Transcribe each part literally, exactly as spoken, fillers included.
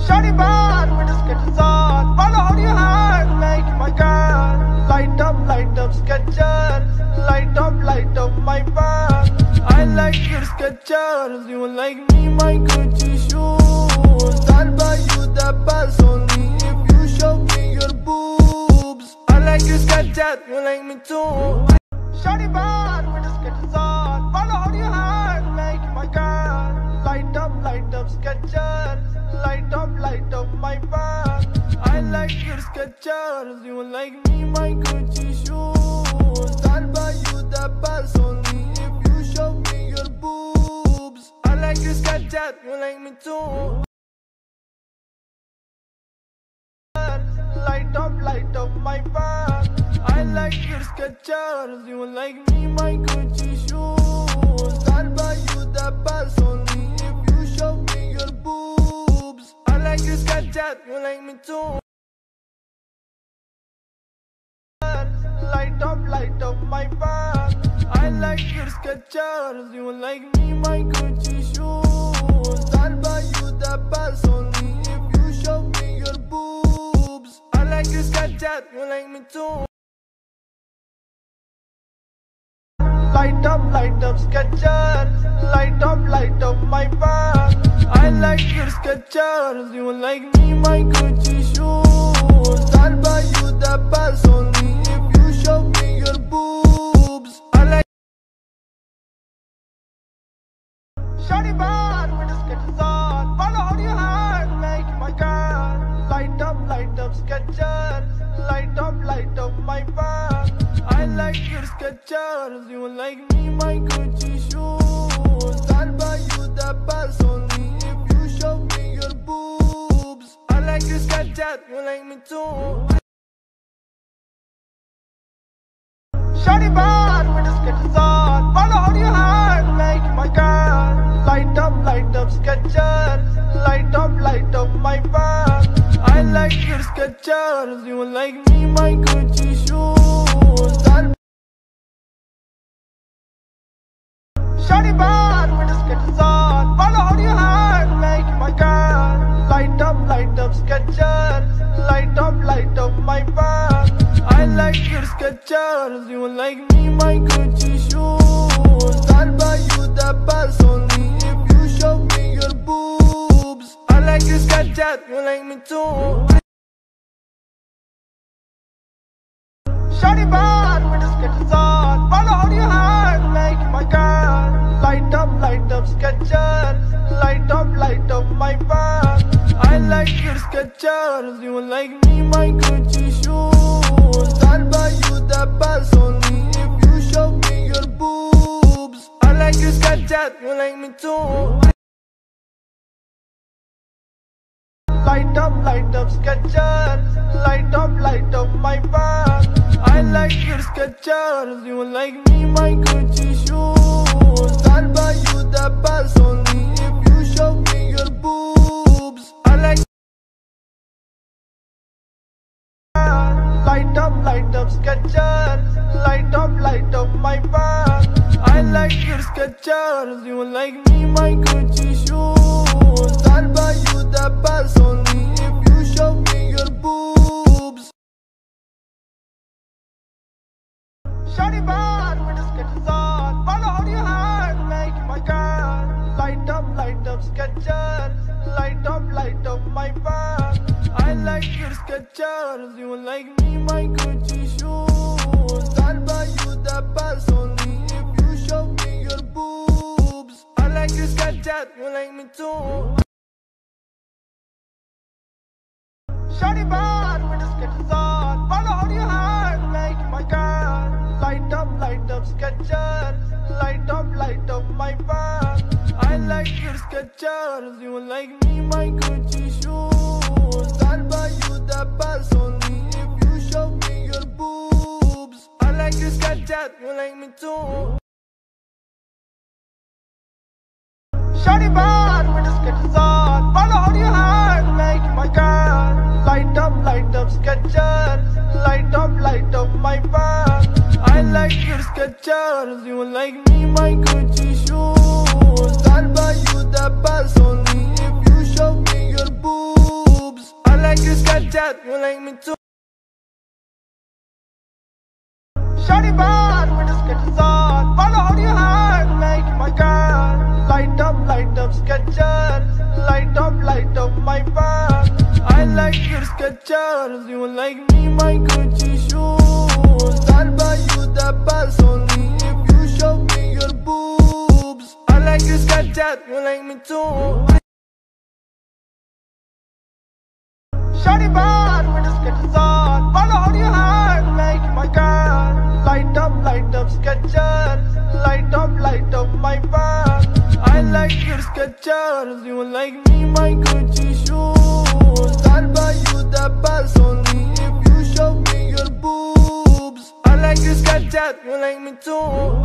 Shawty bad with his sketches on. Follow how you heart, make my girl. Light up, light up Skechers. Light up, light up my bag. I like your Skechers, you like me my Gucci shoes. I'll buy you the bus only if you show me your boobs. I like your Skechers, you like me too. Shawty bad with his sketches on. Follow how you heart, make my girl. Light up, light up Skechers. Light up, light up my bag. I like your Skechers, you like me my Gucci shoes. I'll buy you the bus only if you show me your boobs. I like your Skechers, you like me too. Light up, light up my bag. I like your Skechers, you like me my Gucci shoes. I'll buy you the bus only if you show me your boobs. I like your Skechers, you like me too. Light up, light up my bag. I like your Skechers, you like me my Gucci shoes. I'll buy you the bus only if you show me your boobs. I like your Skechers, you like me too. Light up, light up Skechers. Light up, light up my bag. I like your Skechers, you like me my Gucci shoes. I'll buy you the bus only if you show me your boobs. I like Shawty bad with his sketches on. Follow how you heart, make my girl. Light up, light up Skechers. Light up, light up my bag. I like your Skechers, you like me my Gucci shoes. I'll buy you the bus only if you show me your boobs. I like your Skechers, you like me too. Shawty bad with his sketches on. Follow how you heart, make my girl. Light up, light up Skechers. Light up, light up my bag. I like your Skechers, you like me my Gucci shoes. I'll Shawty bad with his sketches on. Follow how you heart, make my girl. Light up, light up Skechers. Light up, light up my bag. I like your Skechers, you like me my Gucci shoes. I'll buy you the bus only if you show me your boobs. I like your Skechers, you like me too. Shawty bad with his sketches on. Follow how you heart, make my girl. Light up, light up Skechers. Light up, light up my bag. I like your Skechers, you like me my Gucci shoes. I'll buy you the bus only if you show me your boobs. I like your Skechers, you like me too. Light up, light up Skechers. Light up, light up my bag. I like your Skechers, you like me my Gucci shoes. I'll buy you the bus only if you show me your boobs. I like Light up, light up Skechers. Light up, light up my bag. I like your Skechers, you like me my Gucci shoes. I'll buy you the bus only if you show me your boobs. Shawty bad with his sketches on. Follow how you heart, make my girl. Light up, light up Skechers. Light up, light up my bag. I like your Skechers, you like me my Gucci shoes. I'll buy you the bus only if you show me your boobs. I like your Skechers, you like me too. Shawty bad with his sketches on. Follow how you heart, make my girl. Light up, light up Skechers. Light up, light up my bag. I like your Skechers, you like me my Gucci shoes. I'll buy you the bus only if you show me your boobs. I like your Skechers, you like me too. Shawty bad with his sketches on. Follow how you heart, make my girl. Light up, light up Skechers. Light up, light up my bag. I like your Skechers, you like me my Gucci shoes. I'll buy you the bus only if you show me your boobs. Skechers, you like me too. Shawty bad with the Skechers on. Follow how you heart, make my girl. Light up, light up Skechers. Light up, light up my bag. I like your Skechers, you like me, my Gucci shoes. I'll buy you the pants only if you show me your boobs. I like your Skechers, you like me too. Shawty bad with the Skechers on. Follow how you heart, make my girl. Light up, light up Skechers. Light up, light up my bag. I like your Skechers, you like me, my Gucci shoes. I'll buy you the pants only if you show me your boobs. I like your Skechers, you like me too.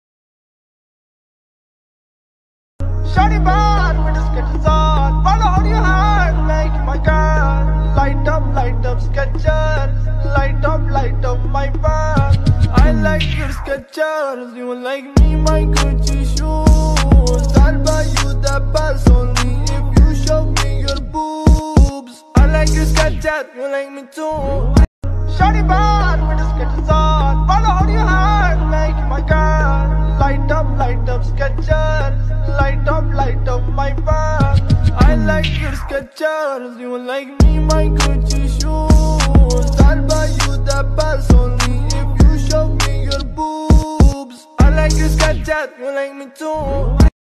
Shawty bad with the Skechers on. Follow how you heart, make my girl. Light up, light up Skechers. Light up, light up my bag. I like your Skechers, you like me, my Gucci shoes. I'll buy you the pants only if you show me your boobs. I like your Skechers, you like me too. Shawty bad with the Skechers on. Follow how you heart, make my girl. Light up, light up Skechers. Light up, light up my bag. I like your Skechers, you like me, my Gucci shoes. I'll buy you the pants only if you show me your boobs. I like your Skechers, you like me too.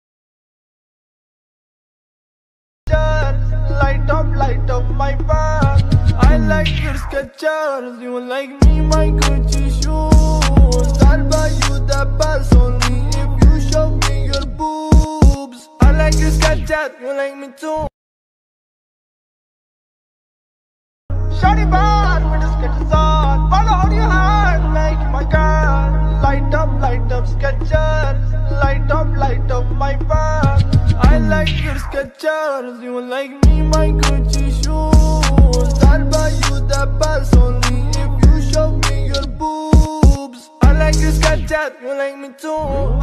Light up, light up my bag. I like your Skechers, you like me, my Gucci shoes. I'll buy you the pants only if you show me your boobs. I like your Skechers, you like me too. Shawty bad with the Skechers on. Follow how you heart, make my girl. Light up, light up Skechers. Light up, light up my bag. I like your Skechers, you like me, my Gucci shoes. I'll buy you the pants only if you show me your boobs. I like your Skechers, you like me too.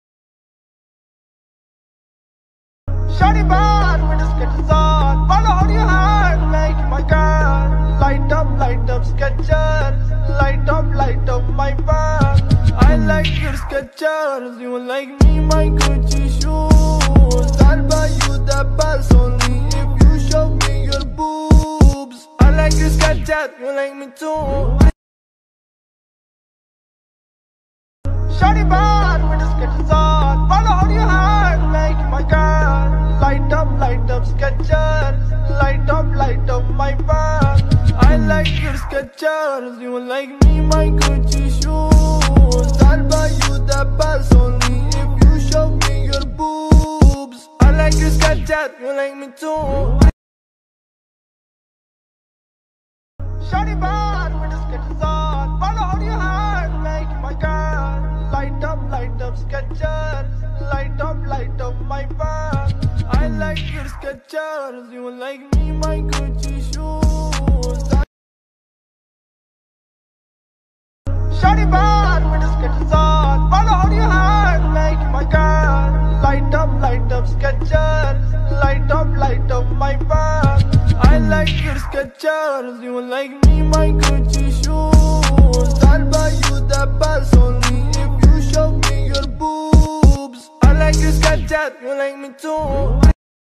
Shawty bad with the Skechers on. Follow how you heart, make my girl. Light up, light up Skechers. Light up, light up my bag. I like your Skechers, you like me, my Gucci shoes. I'll buy you the pants only if you show me your boobs. I like your Skechers, you like me too. Shawty bad with the Skechers on. Follow how you heart, make my girl. Light up, light up Skechers. Light up, light up my bag. I like your Skechers, you like me, my Gucci shoes. I'll buy you the pants only if you show me your boobs. I like your Skechers, you like me too. Shawty bad with the Skechers on. Follow how you heart, make my girl. Light up, light up Skechers. Light up, light up my bag. I like your Skechers, you like me, my Gucci shoes. Shawty bad with the Skechers on. Follow how you heart, make my girl. Light up, light up Skechers. Light up, light up my bag. I like your Skechers, you like me, my Gucci shoes. I'll buy you the pants only if you show me your boobs. I like your Skechers, you like me too.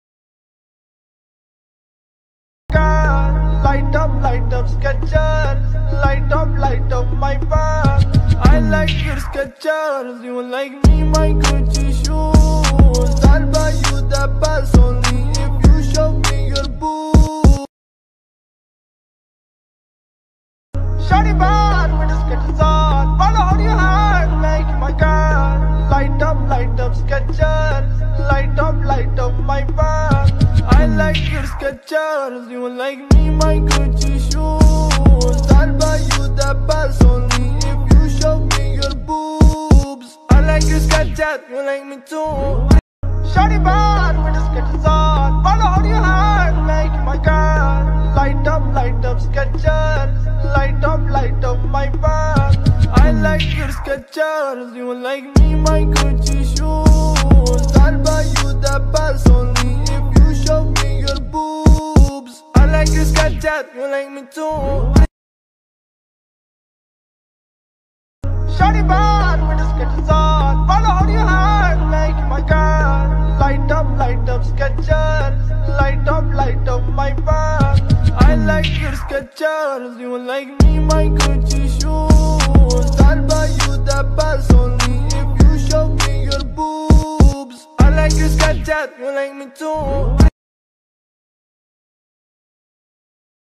Girl, light up, light up Skechers. Light up, light up my bag. I like your Skechers, you like me, my Gucci shoes. I'll buy you the pants only if you show me your boobs. Shawty bad with the Skechers on. Follow how you heart, make my girl. Light up, light up Skechers. Light up, light up my bag. I like your Skechers, you like me, my Gucci shoes. I'll buy you the pants only if you show me your boobs. I like your Skechers, you like me too. Shawty bad with the Skechers on. Follow how you heart, make my girl. Light up, light up Skechers. Light up, light up my bag. I like your Skechers, you like me, my Gucci shoes. I'll buy you the pants only if you show me your boobs. I like your Skechers, you like me too. Shawty bad with the Skechers on. Follow how you heart, make my girl. Light up, light up Skechers. Light up, light up my bag. I like your Skechers, you like me my Gucci shoes. I'll buy you the best only if you show me your boobs. I like your Skechers, you like me too.